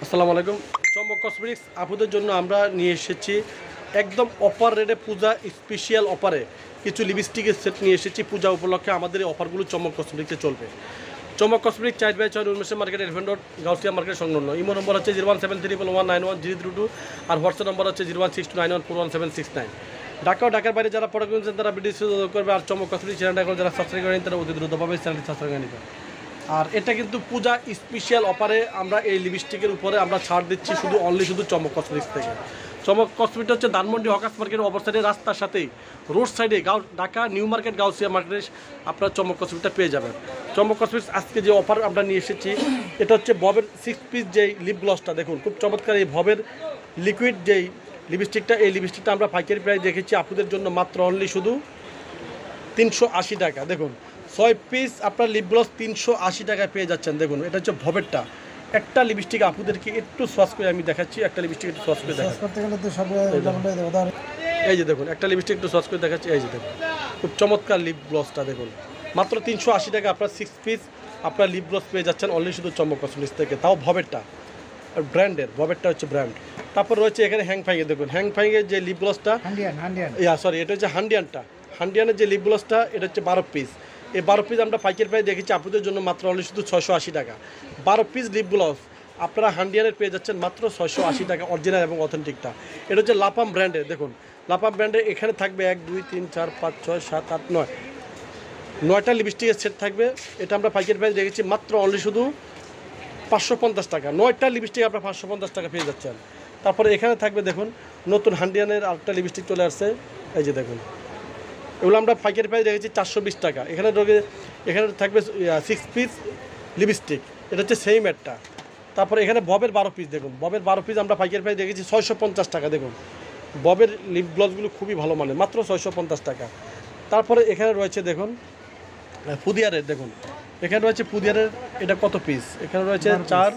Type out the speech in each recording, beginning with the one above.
আসসালামু আলাইকুম। চমক কসমেটিক্স আপুদের জন্য আমরা নিয়ে এসেছি একদম অফার রেটে, পূজা স্পেশাল অফারে কিছু লিপস্টিকের সেট নিয়ে এসেছি। পূজা উপলক্ষে আমাদের এই অফারগুলো চমক কসমেটিক্সে চলবে। চমক cosmetics 4/6 Unmesh market, Elephant Road, Gausia market সংলগ্ন। ইমো নম্বর হচ্ছে 01731191032 আর হোয়াটসঅ্যাপ নম্বর হচ্ছে 01629141769। ঢাকা ও ঢাকার বাইরে যারা প্রোডাক্ট কিনছেন তারা ভিডিও করবে। আর চমক কসমেটিক্স চ্যানেলটা এখন যারা সাবস্ক্রাইব করেন তারা অতি দ্রুতভাবে চ্যানেলটি সাবস্ক্রাইব করে নেবেন। আর এটা কিন্তু পূজা স্পেশাল অফারে আমরা এই লিপস্টিকের উপরে আমরা ছাড় দিচ্ছি শুধু চমক কসমেটিক্স থেকে। চমক কসমেটিক্স হচ্ছে ধানমন্ডি হকার্স মার্কেট অবস্থানে রাস্তার সাথেই রোড সাইডে ঢাকা নিউ মার্কেট গাউসিয়া মার্কেটে আপনার চমক কসমেটিক্সটা পেয়ে যাবেন। চমক কসমেটিক্স আজকে যে অফার আমরা নিয়ে এসেছি এটা হচ্ছে ববের 6 পিস যেই লিপ গ্লসটা, দেখুন খুব চমৎকার এই ববের লিকুইড যেই লিপস্টিকটা, এই লিপস্টিকটা আমরা পাইকারি প্রাইস রেখেছি আপুদের জন্য মাত্র শুধু 380 টাকা। দেখুন 6 পিস আপনার লিপ গ্লস 380 টাকায় পেয়ে যাচ্ছেন। দেখুন এটা হচ্ছে ভবেরটা। একটা লিপস্টিক আপুদেরকে একটু সস করে আমি দেখাচ্ছি, একটা লিপস্টিক একটু সস করে দেখাচ্ছি। এই যে দেখুন একটা লিপস্টিক একটু সস করে দেখাচ্ছি। এই যে দেখুন খুব চমৎকার লিপ গ্লসটা, দেখুন মাত্র 380 টাকা আপনার 6 পিস আপনার লিপ গ্লস পেয়ে যাচ্ছেন শুধু চমক কসমেটিক্স থেকে, তাও ভবেরটা ব্র্যান্ডের। ভবেরটা হচ্ছে ব্র্যান্ড। তারপর রয়েছে এখানে হ্যাংফাইংয়ের, দেখুন হ্যাংফাইংয়ের যে লিপ গ্লসটা, এটা হচ্ছে হান্ডিয়ানের যে লিপ গ্লসটা, এটা হচ্ছে 12 পিস। এই 12 পিস আমরা পাইকারি প্রাইস দেখেছি আপনাদের জন্য মাত্র শুধু 680 টাকা। 12 পিস লিপ গ্লস আপনারা হান্ডিয়ানের পেয়ে যাচ্ছেন মাত্র 680 টাকা, অরিজিনাল এবং অথেন্টিকটা। এটা হচ্ছে লাপাম ব্র্যান্ডের। দেখুন লাপাম ব্র্যান্ডের এখানে থাকবে 1 2 3 4 5 6 7 8 9টা লিপস্টিকের সেট থাকবে। এটা আমরা পাইকারি প্রাইস দেখেছি মাত্র শুধু 550 টাকা। 9টা লিপস্টিক আপনার 550 টাকা পেয়ে যাচ্ছেন। তারপরে এখানে থাকবে দেখুন নতুন হান্ডিয়ানের আরেকটা লিপস্টিক চলে আসছে। এই যে দেখুন এগুলো আমরা পাইকারি প্রাইস রেখেছি 420 টাকা। এখানে থাকবে 6 পিস লিপস্টিক, এটা হচ্ছে সেই ম্যাটটা। তারপরে এখানে ববের 12 পিস, দেখুন ববের 12 পিস আমরা পাইকারি প্রাইস রেখেছি 650 টাকা। দেখুন ববের লিপ গ্লসগুলো খুবই ভালো মানে, মাত্র 650 টাকা। তারপরে এখানে রয়েছে দেখুন পুদিয়ারের, দেখুন এখানে রয়েছে পুদিয়ারের, এটা কত পিস, এখানে রয়েছে 12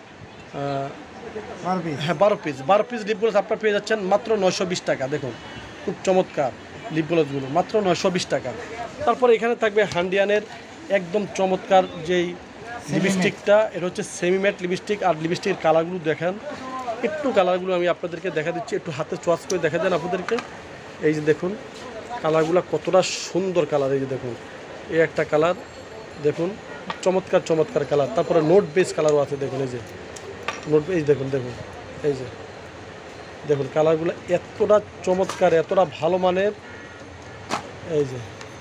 পিস লিপ গ্লস আপনার পেয়ে যাচ্ছেন মাত্র 920 টাকা। দেখুন খুব চমৎকার লিপ গ্লসগুলো মাত্র 920 টাকা। তারপরে এখানে থাকবে হান্ডিয়ানের একদম চমৎকার যেই লিপস্টিকটা, এটা হচ্ছে সেমি ম্যাট লিপস্টিক। আর লিপস্টিকের কালারগুলো দেখেন, একটু কালারগুলো আমি আপনাদেরকে দেখা দিচ্ছি, একটু হাতে চয়েস করে দেখা দেন আপনাদেরকে। এই যে দেখুন কালারগুলো কতটা সুন্দর কালার। এই যে দেখুন এই একটা কালার, দেখুন চমৎকার কালার। তারপরে নোট বেস কালারও আছে, দেখুন এই যে নোট বেস, দেখুন এই যে দেখুন কালারগুলো এতটা চমৎকার, এতটা ভালো মানের। এই যে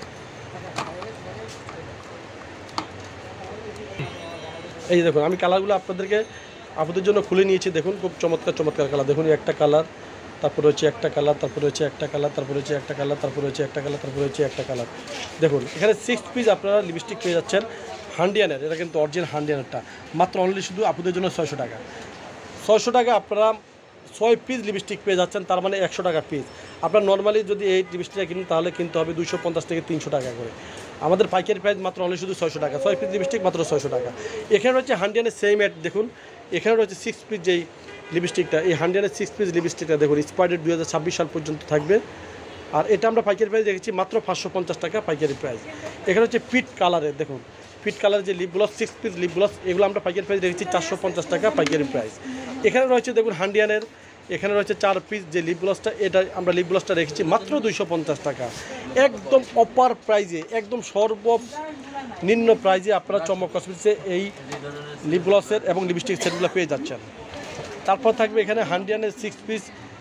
দেখুন আমি কালারগুলো আপনাদের জন্য খুলে নিয়েছি। দেখুন খুব চমৎকার কালার। দেখুন একটা কালার, তারপরে হচ্ছে একটা কালার, তারপরে হচ্ছে একটা কালার, তারপরে হচ্ছে একটা কালার, তারপরে হচ্ছে একটা কালার, তারপরে হচ্ছে একটা কালার। দেখুন এখানে 6 পিস আপনারা লিপস্টিক পেয়ে যাচ্ছেন হান্ডিয়ানের। এটা কিন্তু অরিজিনাল হান্ডিয়ানেরটা, মাত্র শুধু আপনাদের জন্য 600 টাকা। 600 টাকা আপনারা 6 পিস লিপস্টিক পেয়ে যাচ্ছেন, তার মানে 100 টাকা পিস। আপনার নর্মালি যদি এই লিপস্টিকটা কিনেন তাহলে কিনতে হবে 250 থেকে 300 টাকা করে। আমাদের পাইকারি প্রাইস মাত্র শুধু 600 টাকা। 6 পিস লিপস্টিক মাত্র 600 টাকা। এখানে রয়েছে হান্ডিয়ানের সেম ম্যাট, দেখুন এখানে রয়েছে 6 পিস যেই লিপস্টিকটা, এই হান্ডিয়ানের 6 পিস লিপস্টিকটা দেখুন এক্সপায়ার্ড 2026 সাল পর্যন্ত থাকবে। আর এটা আমরা পাইকারি প্রাইস দেখেছি মাত্র 550 টাকা পাইকারি প্রাইস। এখানে হচ্ছে পিট কালারের, দেখুন পিট কালারের যে lip gloss 6 piece lip gloss, এগুলো আমরা পাইকারি প্রাইস দেখেছি 450 টাকা পাইকারি প্রাইস। এখানে রয়েছে দেখুন হান্ডিয়ানের, এখানে রয়েছে 4 পিস যে লিপ গ্লসটা, এটা আমরা লিপ গ্লসটা রেখেছি মাত্র 250 টাকা। একদম অফার প্রাইজে, একদম সর্বনিম্ন প্রাইজে আপনারা চমক কসমেটিক্সে এই লিপ গ্লসের এবং লিপস্টিক সেটগুলো পেয়ে যাচ্ছেন। তারপর থাকবে এখানে হান্ডিয়ানের 6 পিস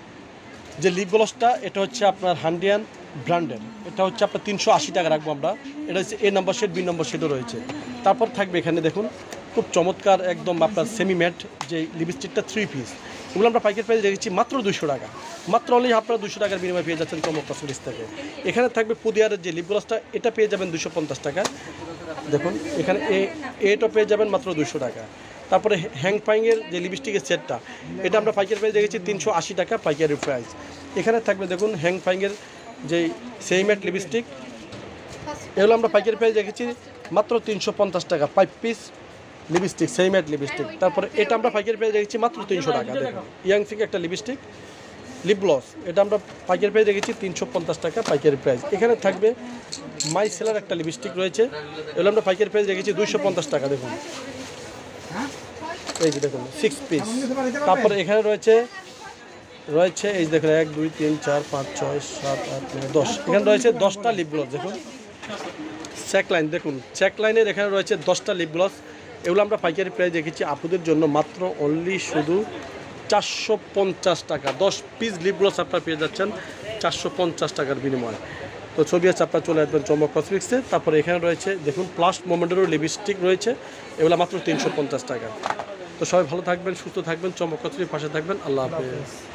যে লিপ গ্লসটা, এটা হচ্ছে আপনার হান্ডিয়ান ব্র্যান্ডের, এটা হচ্ছে আপনার 380 টাকা রাখবো আমরা। এটা হচ্ছে A number shade, B number শেডও রয়েছে। তারপর থাকবে এখানে দেখুন খুব চমৎকার একদম আপনার সেমি ম্যাট যে লিপস্টিকটা 3 পিস, এগুলো আমরা পাইকারি প্রাইস রেখেছি মাত্র 200 টাকা। মাত্র আপনারা 200 টাকার বিনিময়ে পেয়ে যাচ্ছেন চমক কসমেটিক্স থেকে। এখানে থাকবে পুদিয়ারের যে লিপ গ্লসটা, এটা পেয়ে যাবেন 250 টাকা। দেখুন এখানে এটা পেয়ে যাবেন মাত্র 200 টাকা। তারপরে হ্যাংফাইংয়ের যে লিপস্টিকের সেটটা, এটা আমরা পাইকারি প্রাইস রেখেছি 380 টাকা পাইকারি প্রাইস। এখানে থাকবে দেখুন হ্যাংফাইংয়ের যে সেই ম্যাট লিপস্টিক, এগুলো আমরা পাইকারি প্রাইস রেখেছি মাত্র 350 টাকা 5 পিস লিপস্টিক, সেই ম্যাট লিপস্টিক। তারপরে এটা আমরা পাইকারি প্রাইস রেখেছি মাত্র 300 টাকা। দেখুন ইয়াংসিং একটা লিপস্টিক লিপ গ্লস, এটা আমরা পাইকারি প্রাইস রেখেছি 350 টাকা পাইকারি প্রাইস। এখানে থাকবে মাই সেলার একটা লিপস্টিক রয়েছে, এগুলো আমরা পাইকারি প্রাইস রেখেছি 250 টাকা। দেখুন এই যে দেখুন 6 পিস। তারপরে এখানে রয়েছে এই যে দেখুন 1 2 3 4 5 6 7 8 9 10, এখানে রয়েছে 10টা লিপ গ্লস। দেখুন চেক লাইন, দেখুন চেক লাইনের এখানে রয়েছে 10টা লিপ গ্লস। এগুলো আমরা পাইকারি প্রাইস রেখেছি আপুদের জন্য মাত্র অনলি শুধু 450 টাকা। 10 পিস লিপ গ্লস আপনারা পেয়ে যাচ্ছেন 450 টাকার বিনিময়ে। তো ছবি আছে, আপনারা চলে আসবেন চমক কসমেটিক্সে। তারপরে এখানে রয়েছে দেখুন প্লাস মোমেন্টেরও লিপস্টিক রয়েছে, এগুলো মাত্র 350 টাকা। তো সবাই ভালো থাকবেন, সুস্থ থাকবেন, চমক কসমেটিক্স পাশে থাকবেন। আল্লাহ হাফেজ।